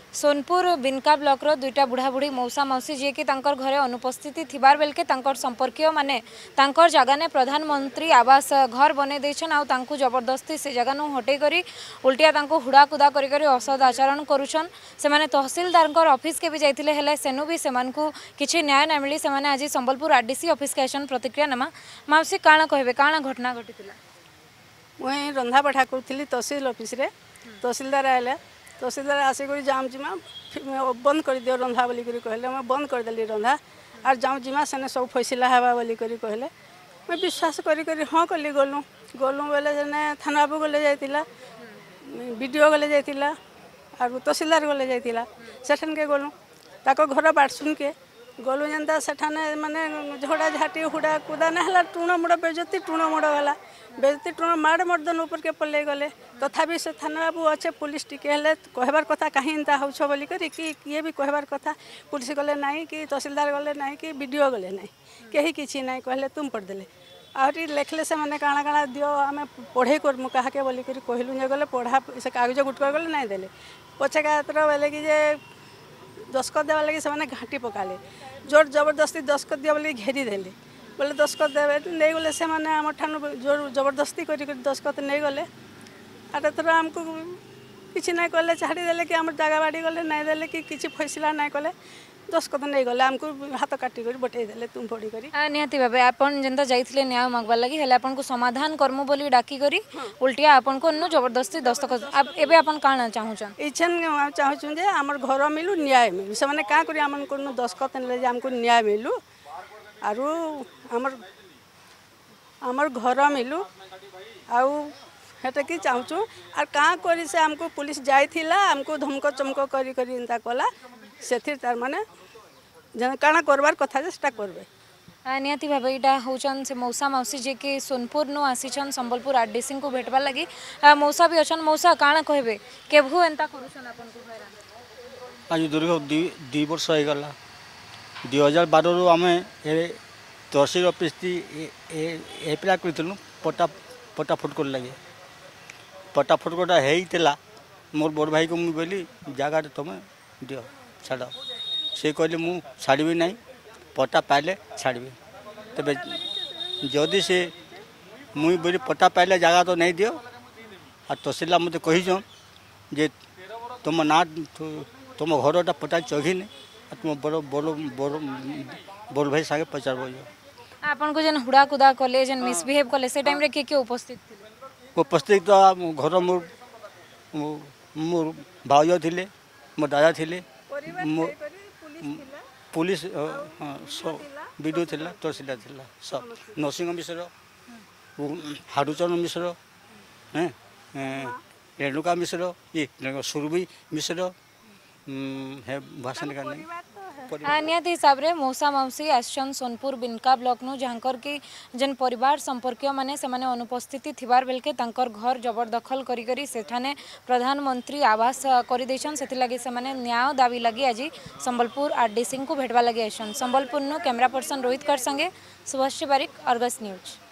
Sonpur बिनका block रो दुईटा बुढ़ा बुढ़ी मौसा मौसी जी की तांकर घरे अनुपस्थिति थिबार बेलके तांकर संपर्कीय माने तांकर जगह ने प्रधानमंत्री आवास घर बने देछन आउ तांकु जबरदस्ती से जगह नु हटे करी उल्टिया तांकु हुड़ा कुदा करी करी असद आचरण करूछन। से माने तहसीलदार ऑफिस के भी जाइतिले हेले सेनु भी सेमानकु किछि न्याय न मिली। से माने आज संबलपुर आरडीसी ऑफिस के आसन प्रतिक्रिया नमा माउसी काना कहबे काना घटना घटितिला। मुई रंधा पठा करथिली तहसील ऑफिस रे तहसीलदार आइले तहसीलदार आसिक जाऊँ जिमा बंद कर दियो रंधा बोली कहले मैं बंद करदेली रंधा आर जाऊँ जिमा सेने सब फैसला हेबा बोली कहले मैं विश्वास करी हाँ कली गलु गलु बेले सेने थाना बाबू गले जाइतिला बीडीओ गले जाइतिला आर तहसीलदार गले जाइतिला सेठन के गलु ताको घर बाट सुन के गलु जेनता सेठाने माने झोड़ा झाटी हुड़ा कुदा ना टूण मुड़ बेजती टूण मुड़ गला बेजती टूण माड़ मर्दन ऊपर के पल्ले गले तथापि से थाना बाबू अच्छे पुलिस टिके हेले कहबार कथा कहीं एंता होछ बोली करी कि किए भी कहबार कथा पुलिस गले नहीं कि तहसीलदार गले नहीं कि बीडीओ गले नहीं कहीं किसी नहीं कहले तुम पढ़ देले आहरी लेखले से मैंने काଣା काଣା दियो आम पढ़े करमु कहा बोली कहलु जे गले पढ़ा से कागज गुटकर गले नहीं देले पछे का बोले कि जे दस्खत देवा लगे से घाटी पकाले जोर जबरदस्ती दस्खत दिया बोले घेरी देले बोले दस्खत देवे नहीं गले से मैंने आम ठान जोर जबरदस्ती कर दस्खत नहीं गले आर थर आमको किसी ना कले छाड़ी देले कि आम जगह बाड़ी गले नहीं देले कि किसी फैसला नहीं कले दस्खत नहीं गले आमको हाथ काटी कर बटे देले तुम पड़ी करी निहाती भाबे आपन जेंता जाइथिले न्याय मागवा लगी हेले आपन को समाधान करमु बोली डाकी करी उल्टिया आपन को न जबरदस्ती दस्तखत अब एबे आपन काना चाहूछन इछन चाहूछन जे हमर घर मिलु न्याय मिलु से माने का करी हमन को दस्खत नेले जे हमको न्याय मिलु आरु हमर घर मिलु आउ हेटा कि चाहूँ आर कहाँ करी से हमको पुलिस जाइथिला हमको धमको चमको करी करी एंता कला से तार माने जन काना करबार कथा जे सेटा करबे। निहाती भाबे इटा होचन से मौसा मौसी जे के सोनपुर नु आसीछन संबलपुर आरडीसी को भेटबा लगी मौसा भी अछन मौसा काना कहबे केभु एंता करूछन आपन को हैरान आज दीर्घ 2 वर्ष हो गला 2012 रु आमे तहसील ऑफिस एप्लाई करथिलु पटा फुट कर लगे पटा फुट कोटा हेला मोर बड़ भाई को मुझे बोली जगह तुम दियो छाड़ से कहले मु छाड़बी नहीं पटा पाइले छाड़बी तबे जदि से मुई बोली पटा पाइले जगह तो नहीं दियो आ तहसीलदार मत कही जे तुम ना तुम घरटा पटा चघिनी तुम बड़ भाई सागे पचारब आपन को जन हुड़ा कुदा कले जन मिसबिहेव कले से टाइम रे के उपस्थित थिले उपस्थित तो घर मोर भाउज थिले मोर दादा थिले पुलिस बीडीओ थिला तहसीलदार थिला सब नरसिंह मिश्र हाडूचरण मिश्र रेणुका मिश्र ये सुरभि मिश्र है भाषण का नहीं निहाती हिसाब रे मौसा मौसी आसन सोनपुर बिनका ब्लॉक नु जहाँकर की जन परिवार संपर्कीय माने से माने अनुपस्थिति थिबार बेलके तांकर घर जबरदखल करी करी सेठाने प्रधानमंत्री आवास करी देछन सेति लागि से माने न्याय दाबी लगी आज संबलपुर आरडीसी को भेटबा लगी आसन। संबलपुर नु कैमरा पर्सन रोहित कर संगे सुभाष बारिक अर्गस न्यूज।